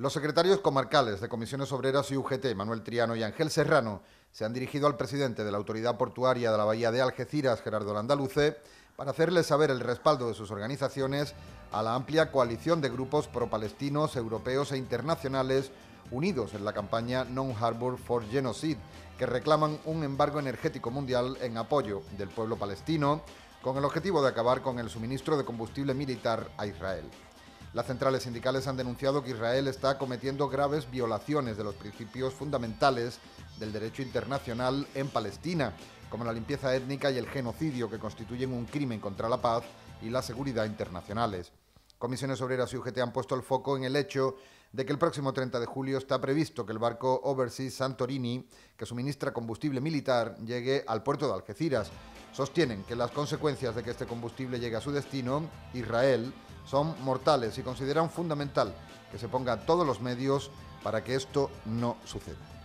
Los secretarios comarcales de Comisiones Obreras y UGT, Manuel Triano y Ángel Serrano, se han dirigido al presidente de la Autoridad Portuaria de la Bahía de Algeciras, Gerardo Landaluce, para hacerle saber el respaldo de sus organizaciones a la amplia coalición de grupos pro-palestinos, europeos e internacionales unidos en la campaña Non Harbor for Genocide, que reclaman un embargo energético mundial en apoyo del pueblo palestino, con el objetivo de acabar con el suministro de combustible militar a Israel. Las centrales sindicales han denunciado que Israel está cometiendo graves violaciones de los principios fundamentales del derecho internacional en Palestina, como la limpieza étnica y el genocidio, que constituyen un crimen contra la paz y la seguridad internacionales. Comisiones Obreras y UGT han puesto el foco en el hecho de que el próximo 30 de julio está previsto que el barco Overseas Santorini, que suministra combustible militar, llegue al puerto de Algeciras. Sostienen que las consecuencias de que este combustible llegue a su destino, Israel, son mortales y consideran fundamental que se pongan todos los medios para que esto no suceda.